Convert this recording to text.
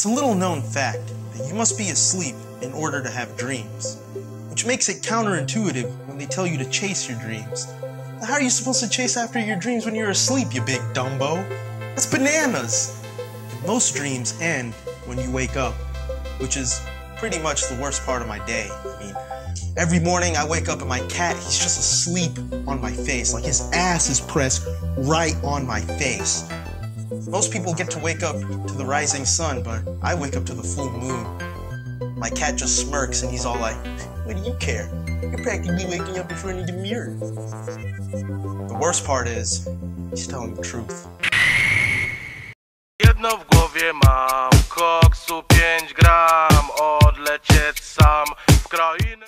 It's a little known fact that you must be asleep in order to have dreams, which makes it counterintuitive when they tell you to chase your dreams. How are you supposed to chase after your dreams when you're asleep, you big dumbo? That's bananas! And most dreams end when you wake up, which is pretty much the worst part of my day. I mean, every morning I wake up and my cat, he's just asleep on my face, like his ass is pressed right on my face. Most people get to wake up to the rising sun, but I wake up to the full moon. My cat just smirks and he's all like, "What do you care? You're practically waking up in front of the mirror." The worst part is, he's telling the truth. Jedno w głowie mam, koksu 5 gram, odlecieć sam w krainę.